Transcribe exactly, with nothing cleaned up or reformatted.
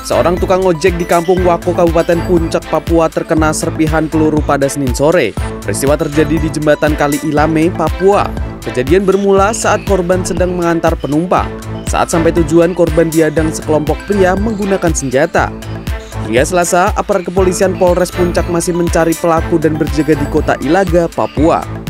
Seorang tukang ojek di Kampung Wako, Kabupaten Puncak, Papua terkena serpihan peluru pada Senin sore. Peristiwa terjadi di Jembatan Kali Ilame, Papua. Kejadian bermula saat korban sedang mengantar penumpang. Saat sampai tujuan, korban dihadang sekelompok pria menggunakan senjata. Hingga Selasa, aparat kepolisian Polres Puncak masih mencari pelaku dan berjaga di Kota Ilaga, Papua.